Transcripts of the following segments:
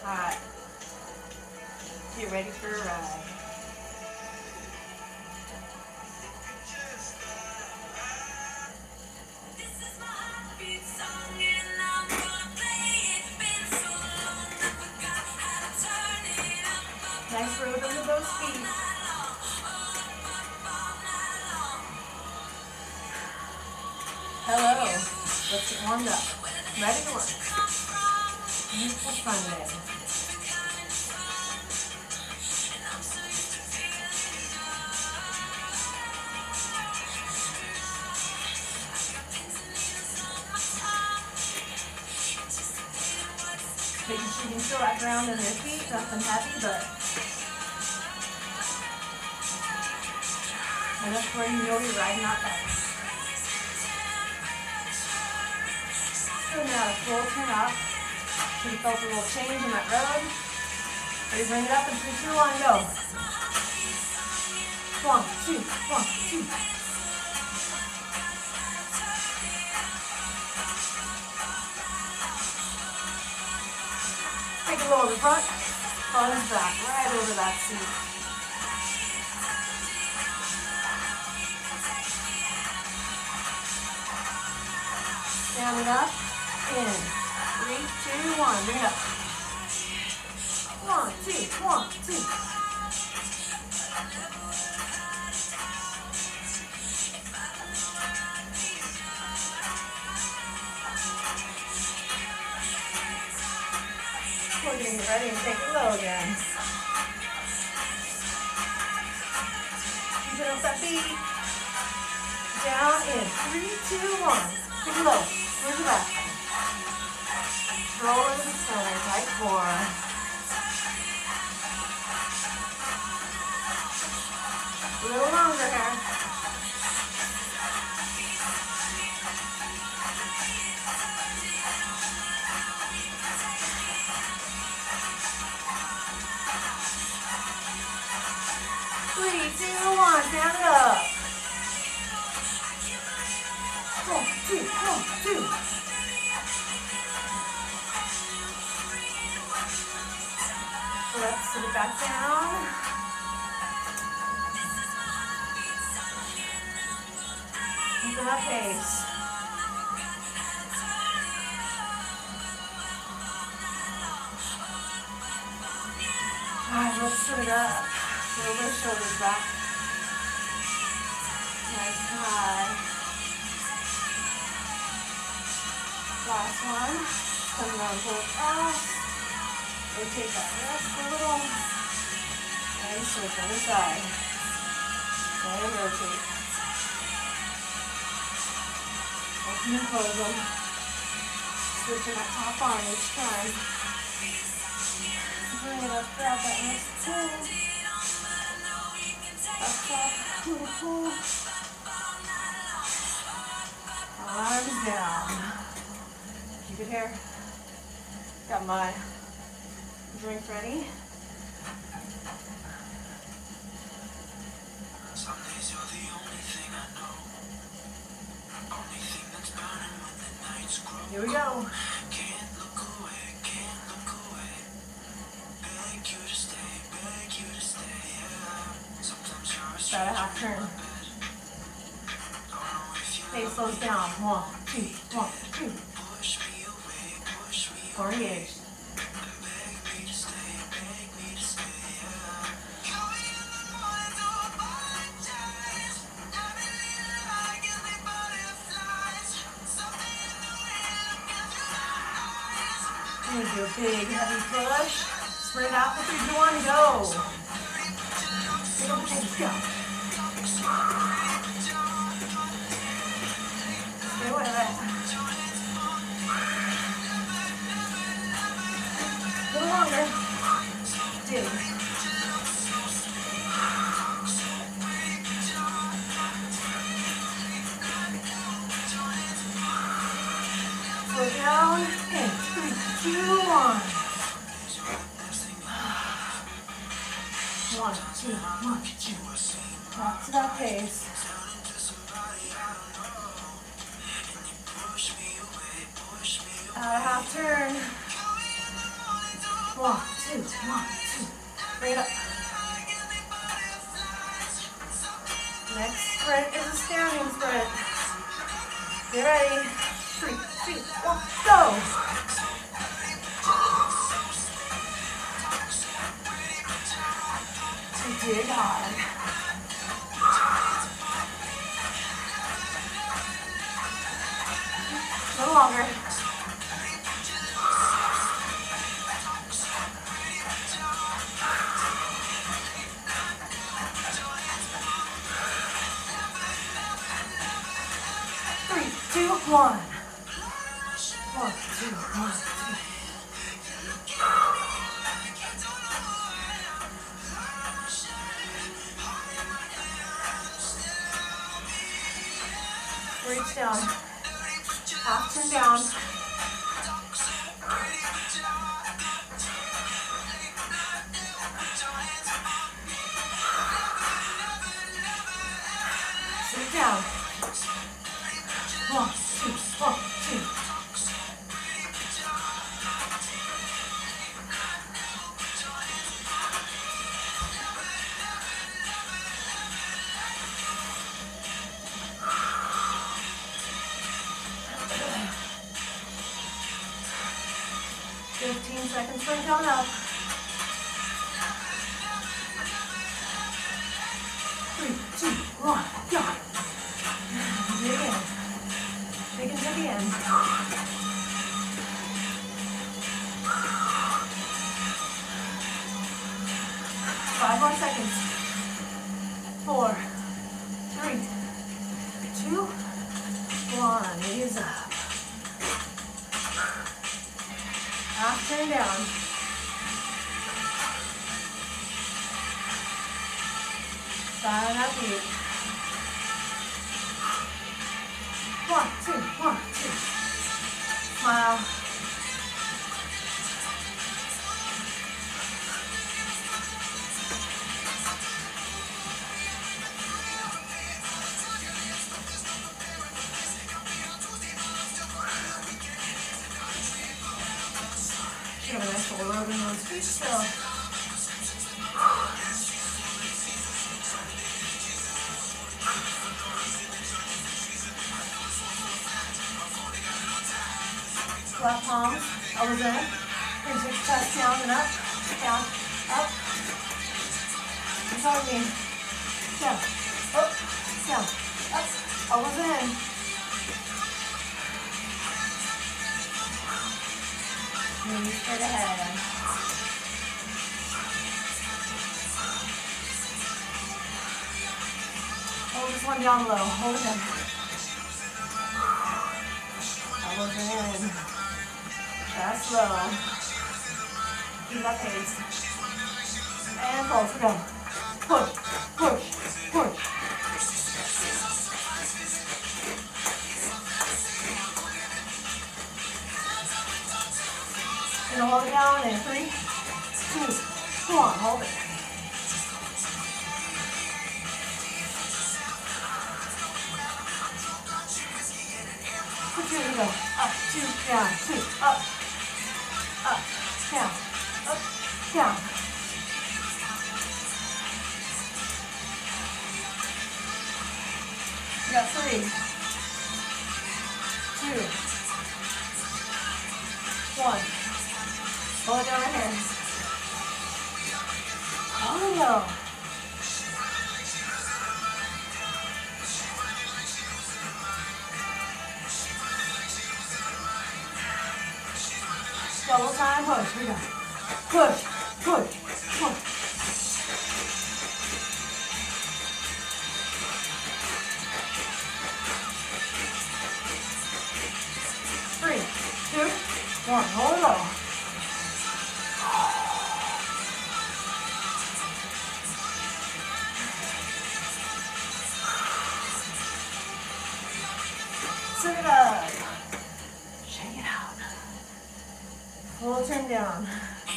hot. Get ready for a ride. Nice rhythm with those feet. Hello. Let's get warmed up. Ready to work. Beautiful Sunday. Making sure you can feel that ground in your feet. Nothing heavy, but and that's where you know you're riding out bike. So now a full turn up. So you felt a little change in that road. Ready, bring it up in 3, 2, 1, go. 1, 2, 1, 2. Take a lower front, front back, right over that seat. Standing up, in 3, 2, 1, bring it up. 1, 2, 1, 2. We're getting ready and take it low again. Keep it up that beat. Down in 3, 2, 1. Take it low. Where's your back? Roll into the center, tight core. A little longer here. Three, two, one, stand it up. 1, 2, 1, 2. Let's sit it back down. Keep it up pace. Alright, let's sit it up. Roll those shoulders back. Nice and high. Last one. Come down, pull across. Rotate that wrist a little. And switch on the side. And rotate. Open and close them. Switching that top arm each time. Bring it up, grab that next pull. Up top, pull. Arms down. Keep it here. Got my drink ready. Some days you're the only thing I know. Only thing that's burning when the nights grow. Here we go. Can't look away, can't look away. Beg you to stay, beg you to stay. Yeah. Sometimes you're a stranger. About a half turn. Pace slows down. 1, 2, 1, 2. Push me away, push me away. 48. Do a big heavy push. Spread out for 3, 2, 1, go. Big old pace, go. Stay away with it. A little longer. Dig. Slow down. In 3, 2, 1. 1, 2, 1, 2. Back to that pace. Out a half turn. 1, 1, 2, 1, 2. Bring it up. Next sprint is a standing sprint. Get ready. 3, 2, 1, go. Dig hard. No longer. Three, two, one. 1, 2, 1, 2. Reach down, half turn down. Sit down. 1, 2, 1, 2. Seconds for coming up. 3, 2, 1, go. Dig in. Dig into the end. 5 more seconds. 4, 3, 2, 1. Ease up. Half turn down. Silent upbeat. 1, 2, 1, 2. Smile. Give a nice little rub in those feet still. Left palms, elbows in. Bring your chest down and up, down, up. You're telling me. Down, up, down, up. Elbows in. Knees straight ahead. Hold this one down low. Hold it in. Elbows in. That's low. Keep that pace. And pulse. We're going. Push, push, push. Gonna hold it down in 3, 2, 1. Hold it. Put your ego. Up, 2, down, 2, up, up, down, up, down. You got 3, 2, 1. Hold it down right here. Oh no. Double time push. Here we go. Push, push, push. Three, two, one. Hold it low. Sit it up. Shake it out. Full turn down.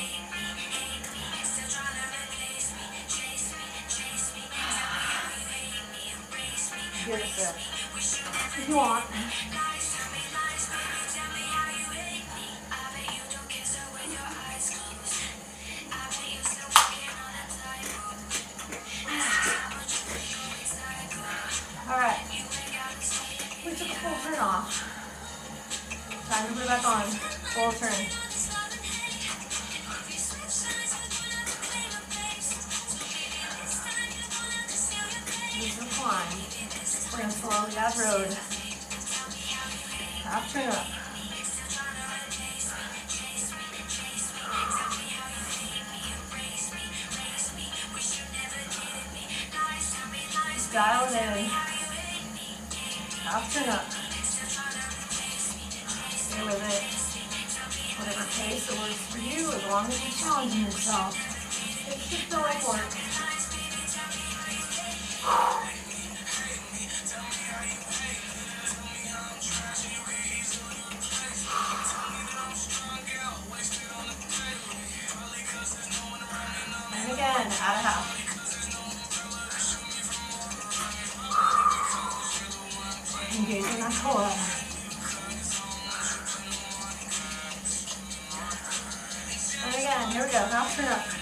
Give it a sip. If you want. climb. We're going to slowly add road. Half turn up. Just dial it in. Half turn up. Stay with it. Whatever pace that works for you, as long as you're challenging yourself. It should feel like work. And again, add a half. Engaging that core. And again, here we go, half turn up.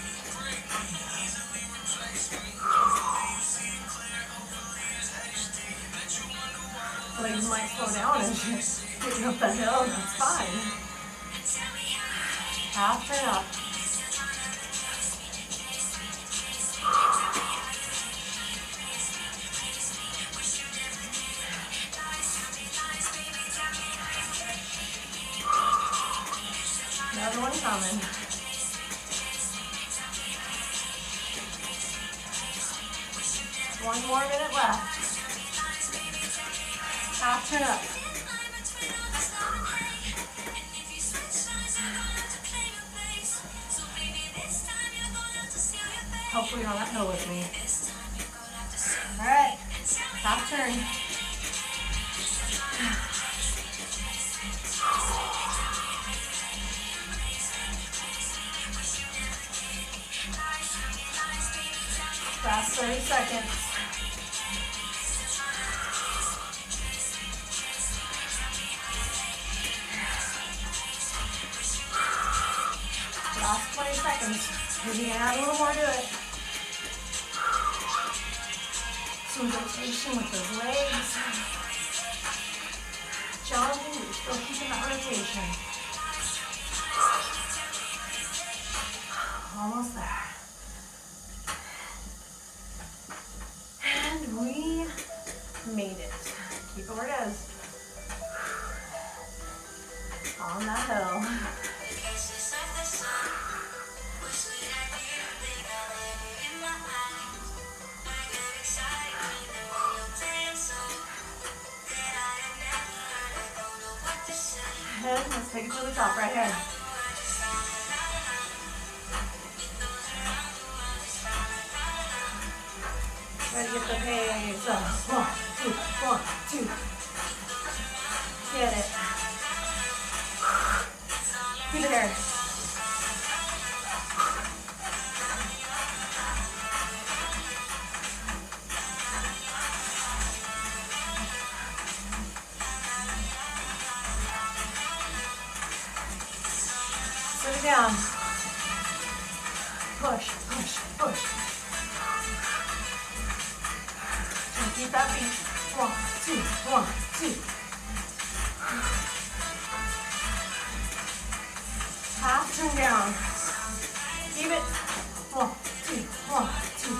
Legs might slow down as you're getting up that hill, that's fine. Half turn up. Another one coming. One more minute left. Half turn up. Hopefully you're on that hill with me. All right, half turn. Last 30 seconds. Last 20 seconds. Maybe add a little more to it. Some rotation with those legs. Challenging, but you're still keeping that rotation. Almost there. And we made it. Keep it where it is. On that hill. And let's take it to the top right here. Try to get the pace up. 1, 2, 1, 2. Get it. Keep it here. Sit it down. Push, push, push. And keep that beat. 1, 2, 1, 2. Half turn down. Keep it. 1, 2, 1, 2.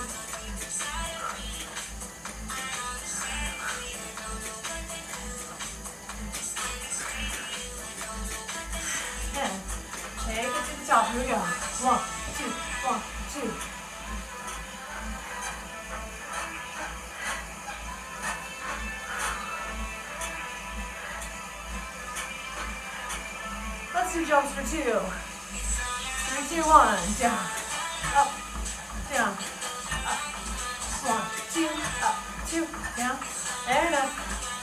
And take it to the top. Here we go. 1, 2, 1, 2. Let's do jumps for 2. 3, 2, 1. Down. Up. Down. Up. 1, 2. Up. 2. Down. And up.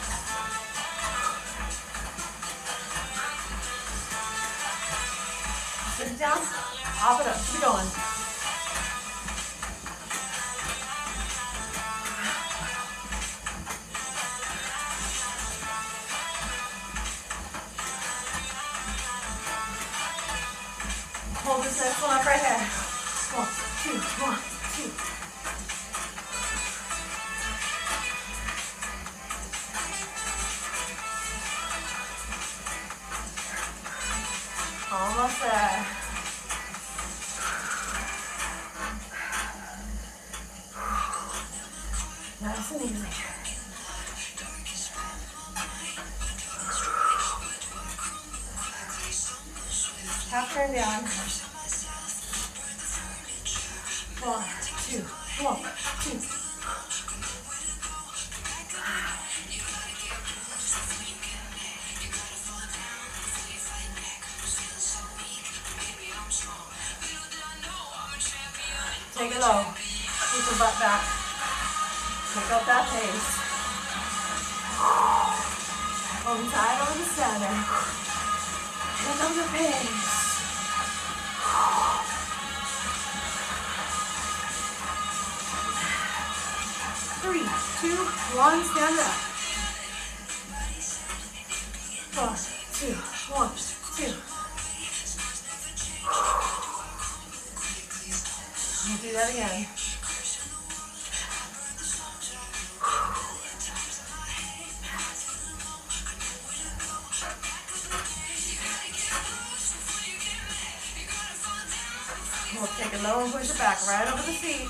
Sit it down. Hop it up. Keep it going. Hold this next one up right here. 1, 2, 1, 2. Almost there. Nice and easy. and down. 1, 2, 1, 2. Take it low. Keep your butt back. Pick up that pace. Hold tight on the center. Pick up the pace. 3, 2, 1, stand up. 4, 2, 1, 2. We'll do that again. We'll take it low and push it back right over the feet.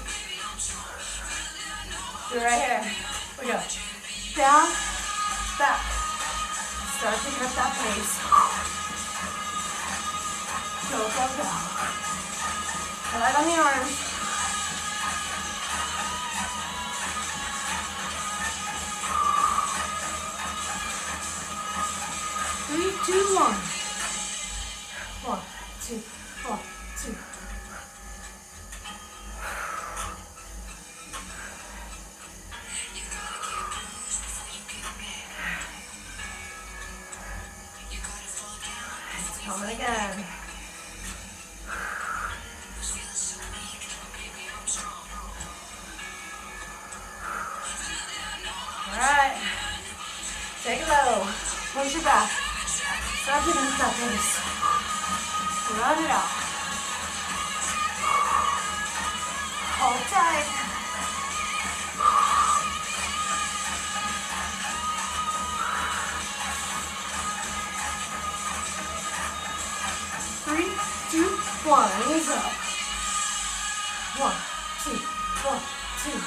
Do it right here. We go. Down, back. Start picking up that pace. Go, go, go. Light on the arms. Three, two, one. 1, 2, 1, 2. Coming again. Alright. Take it low. Push your back. Start picking up that pace. Run it out. Hold tight. Three, two, one. Knees up. 1, 2, 1, 2.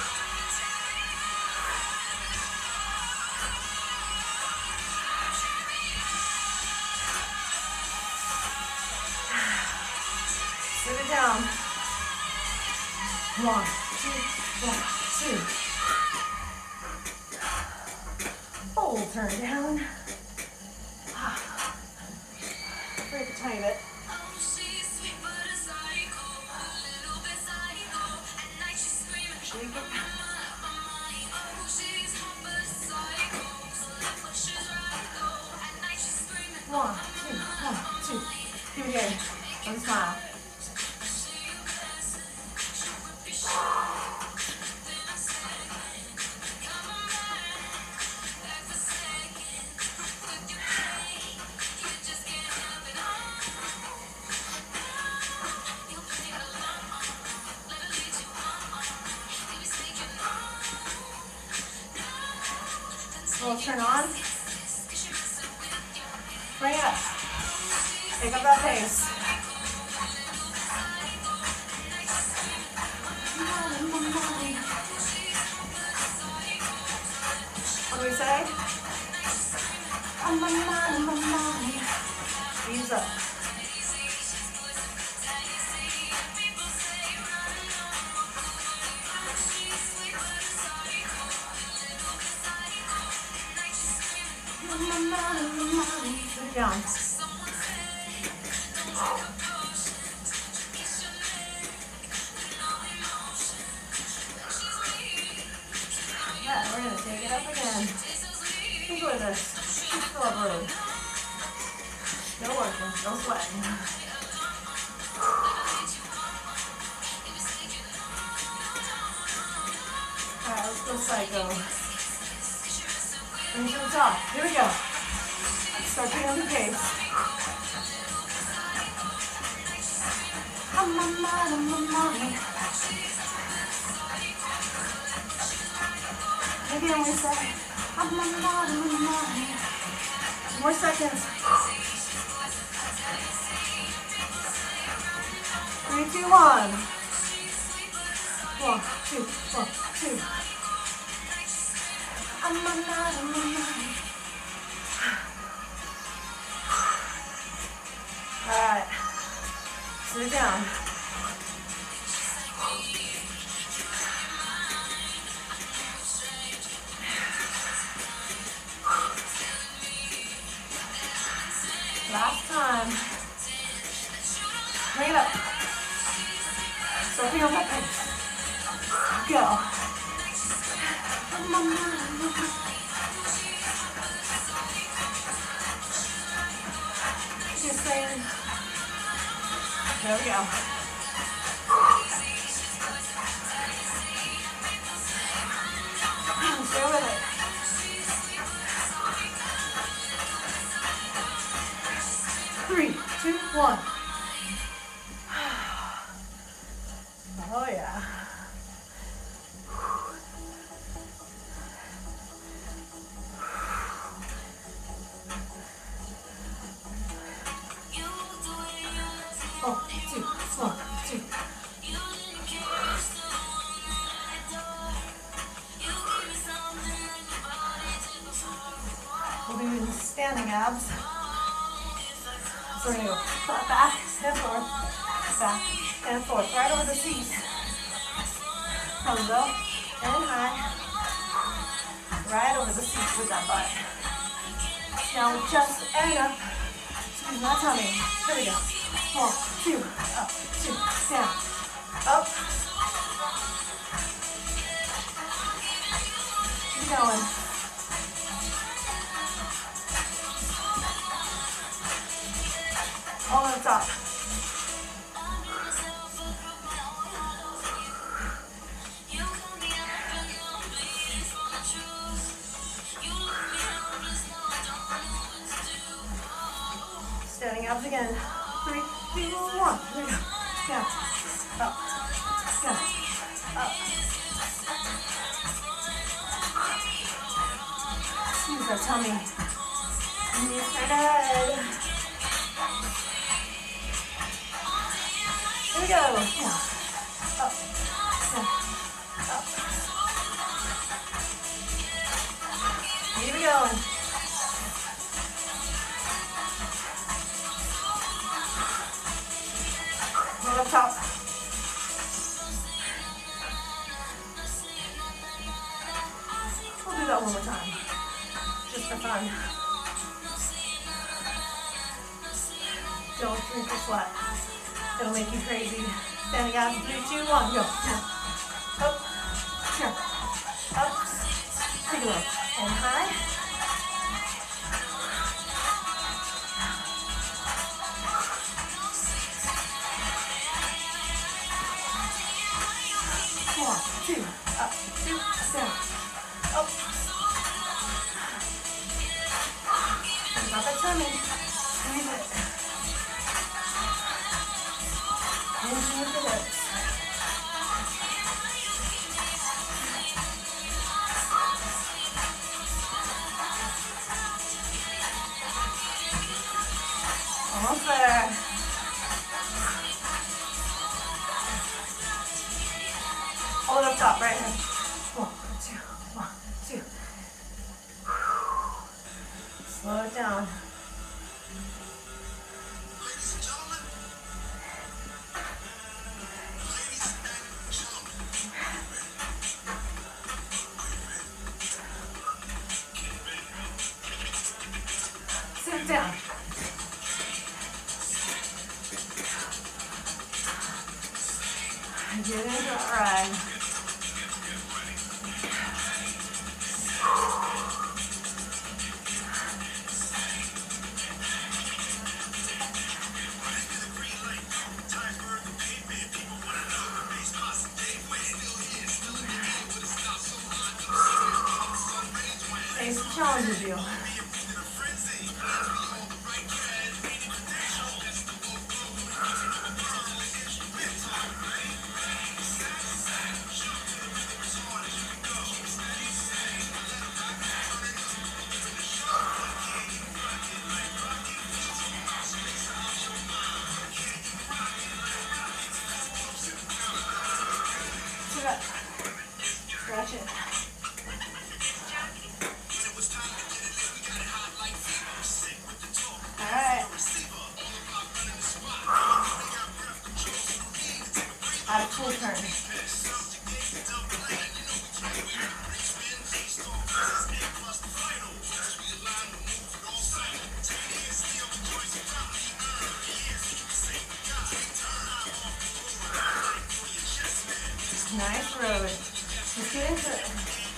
Sit it down. 1, 2, 1, 2. Hold, turn down. Break a tiny bit. Shake it. 1, 2, 1, 2. Do it again. And smile. We'll turn on. Bring it up. Pick up that pace. What do we say? Ease up. Sit down. Yeah, we're going to take it up again. Enjoy this. Keep still up road. Still working, still sweating. Alright, let's go psycho. Bring it to the top. Here we go. Start picking up the pace. Again, we say, more seconds. 3, 2, 1. 1, 2, 1, 2. All right. Sit down. Last time. Bring it up. Something on that pace. Go. Just saying. There we go. Stay with it. Three, two, one. Oh yeah. Oh, two, one, two. We'll be doing standing abs. So we're going to go back and forth, right over the seat. Come low and high, right over the seat with that butt. Now chest and up, squeeze my tummy. Here we go. 1, 2, up, 2, down, up. Keep going. All on top. Standing abs again. 3, 2, 1. Here we go. Down, up, down, up. Squeeze that tummy. Knees straight ahead. Here we go. Down, up, down, up. Keep it going. Up top. We'll do that one more time, just for fun. Don't drink your sweat. It'll make you crazy. Standing out in 3, 2, 1, go. Down. Up, down, up. Take a look. And high. Two, up, 2, down, up. Think about that tummy. Squeeze it. Hinge with the hips. Almost there. Hold it up top, right hand. 1, 2, 1, 2. Slow it down. Sit down. Get into it right. Face challenges you. Stretch it. Add a full turn. Nice road. Let's get into it.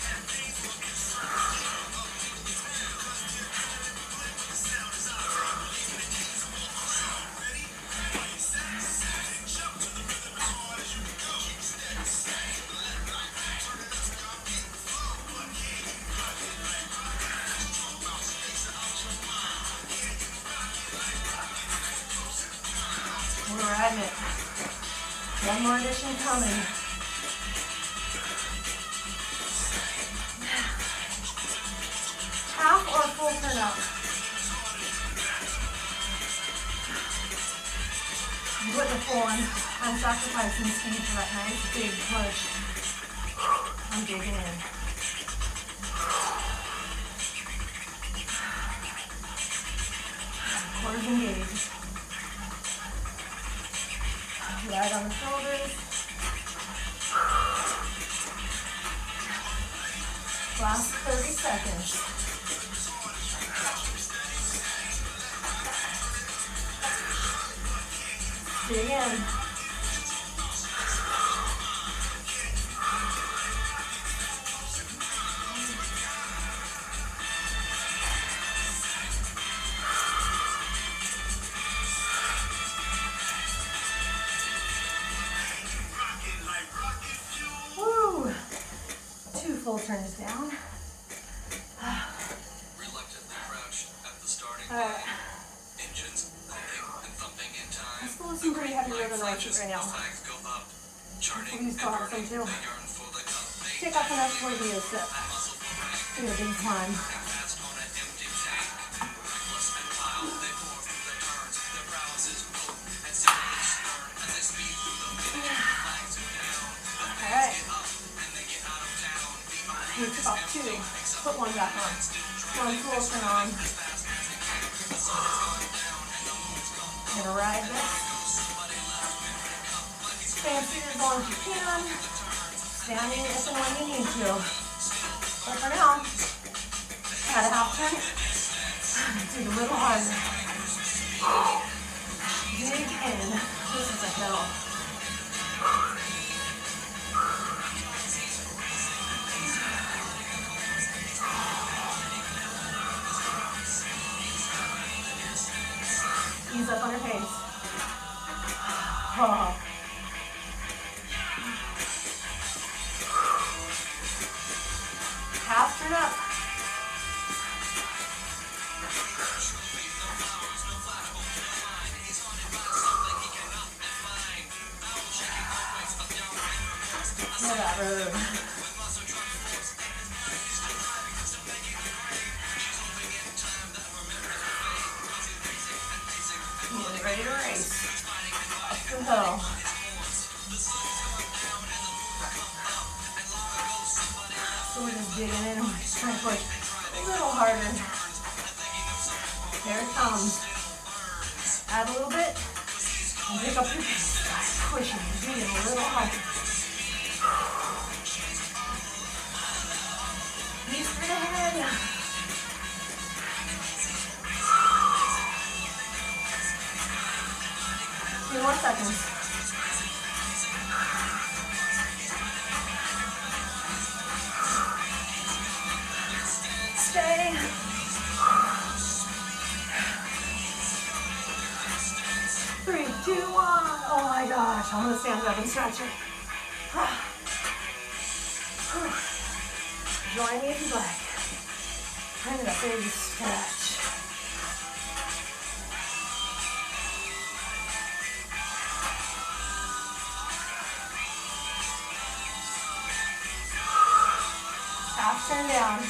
We're riding it. One more addition coming. Half or full turn up. I'm putting a full on. I'm sacrificing speed for that nice big push. I'm digging in. Quarters engaged. Right on the shoulders. Last 30 seconds. Dig in. Woo! 2 full turns down. Reluctantly crouched at the starting All right. Engines pumping and thumping in time. Let's go with some pretty heavy rhythm right now. Flags go up, charting These and cars, burning. they do. They yearn for the cup. They Take off enough for you to sit. muscle for rank. Do a big climb. Fast on an empty tank. Reckless and wild, they pour through the turns. Their brows is bold and seriously stern as they speed through the middle. Flags are down. All right. Up and they get out of town. We took off 2. Put 1 back on. 1 full turn on. Gonna ride this. Fancy as long as you can. Standing if and when you need to. But for now, add a half turn. Dig a little harder. Dig in. This is a hill. Ease up on your pace. Oh. Half turn up. Know that road. Getting ready to race. Up the hill. So we're just digging in and we're just trying to push a little harder. There it comes. Add a little bit and pick up your pace. Pushing, digging a little harder. Knees straight ahead. 2 more seconds. Stay. 3, 2, 1. Oh my gosh, I'm gonna stand up and stretch it. Join me if you'd like. Kind of a big stretch. Half turn down.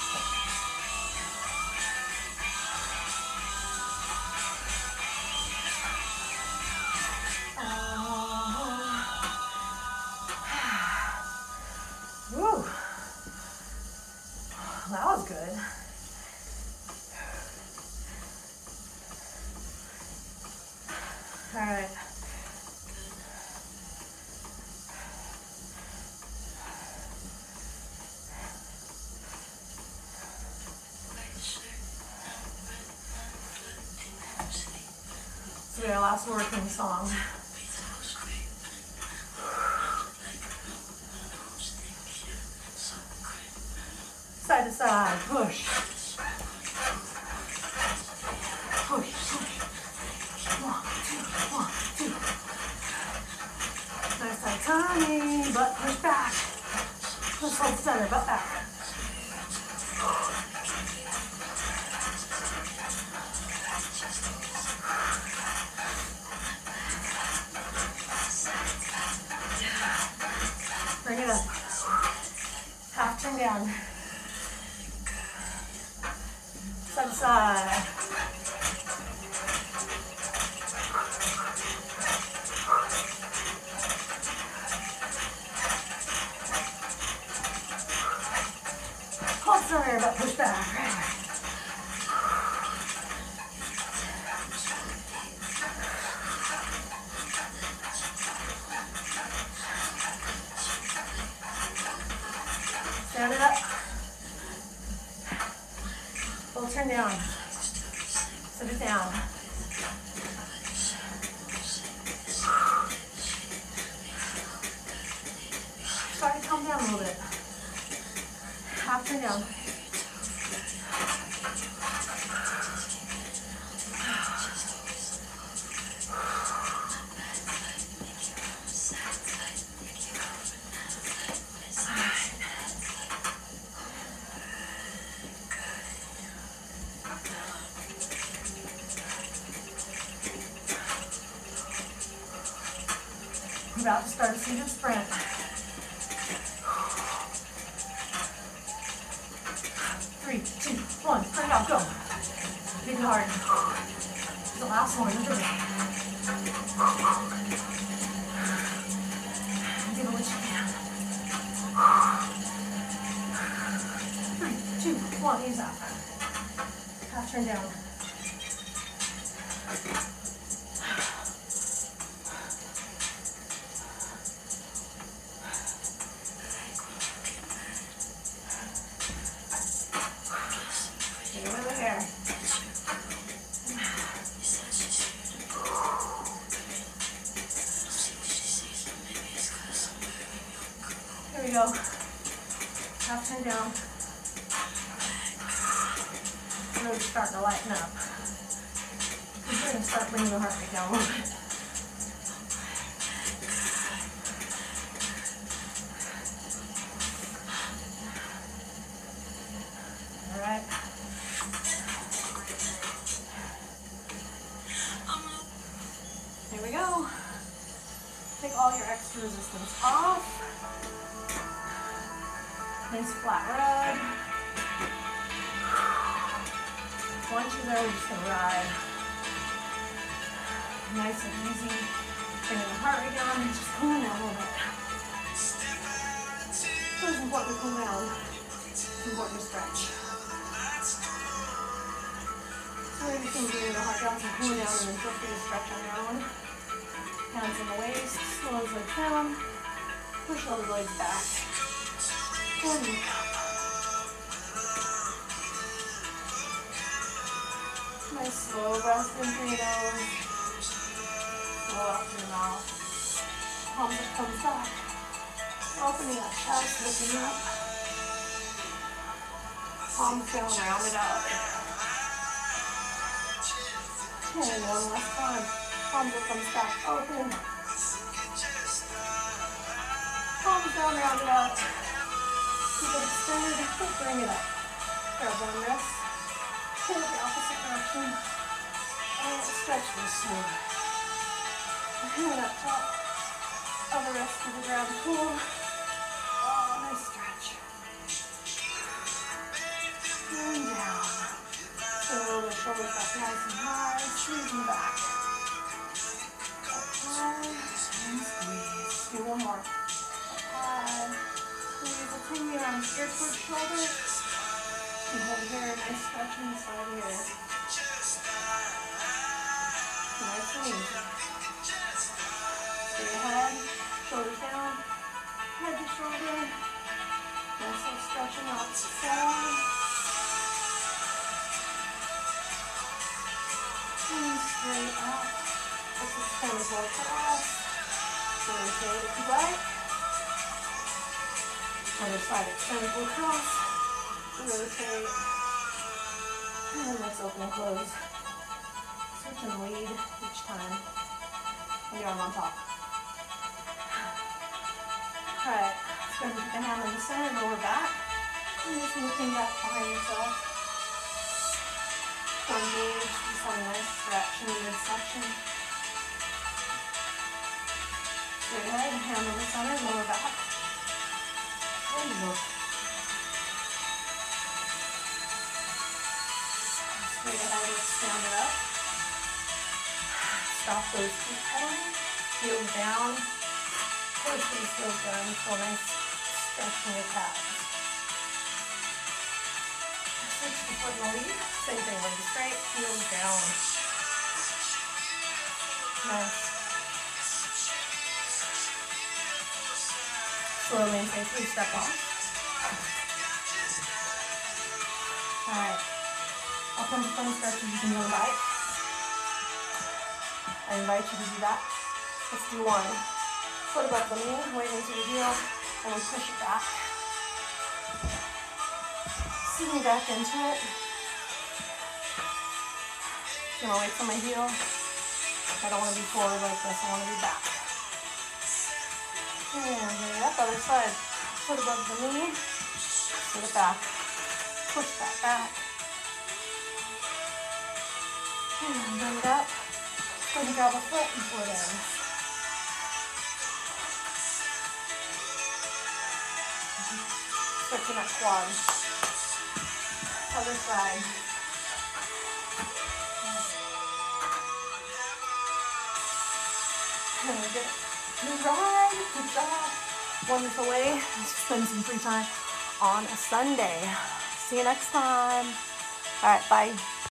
Woo. That was good. All right. be our last working song. Side to side, push. Push, push. 1, 2, 1, 2. Nice tight tummy, butt push back. Let's hold center, butt back. Bring it up. Half turn down. Side to side. Hold center, but push back. Stand it up. Full turn down. Sit it down. Start to calm down a little bit. Half turn down. I'm about to start a seated sprint. 3, 2, 1, turn it out, go. Big and hard. The last one, look at it. Give it what you can. 3, 2, 1, ease out. Half turn down. Here we go. Half turn down. Really starting to lighten up. We're going to start bringing the heart rate down a little bit. All right. Here we go. Take all your extra resistance off. Nice flat rug. Once you're there, we're just going to ride. Nice and easy. Bringing the heart rate down and just cooling down a little bit. So it's important to cool down. It's important to stretch. So you're just going to bring the heart down and cool down, and then feel free to stretch on your own. Hands in the waist, slow as legs down. Push all the legs back. And nice slow breath in through your nose. Slow out through your mouth. Palm just comes back. Opening up chest, lifting up. Palms down, round it out. And one last time. Palm just comes back, open. Palms down, round it out. Keep it extended, bring it up. Grab one wrist, pull it the opposite direction, and stretch this slow. Hand up top, other wrist to the ground, pull. Oh, nice stretch. And down. Pull the shoulders back nice and high, squeezing back. Up high, and squeeze. Do one more. Up high. Squeeze the tingly around ear towards shoulder. And hold here, nice stretch inside here. Nice and easy. Stay ahead, shoulders down, head to shoulder. Nice little stretching out to the side. And straight up Let's extend as well across. Rotate if you like. Other side, extend as well across. Rotate. And let's open and close. Switch and lead each time. With your arm on top. Alright, let's go ahead and put the hand on the center, lower back. And just looking back behind yourself. Engage, just have a nice stretch in the midsection. Straight ahead, hand on the center, lower back. There you go. Straight ahead, let's stand it up. Stop those feet pedaling. Heels down. Push these heels down. Feel a nice stretch in your calves. Switch the foot in the lead. Same thing, legs straight, heels down. Nice. Slowly and safely step off. Alright. I'll come to phone stretches, you can go right. I invite you to do that. Let's do one. Foot above the knee, weight into the heel, and we push it back. Sitting back into it. Just gonna wait for my heel. I don't want to be forward like this, I want to be back. And bring it up, other side. Foot above the knee, sit it back. Push that back. And bring it up. Go ahead and grab a foot and pull it in. Stretching that quad. Other side. And good. Good job. Wonderful way to spend some free time on a Sunday. See you next time. All right, bye.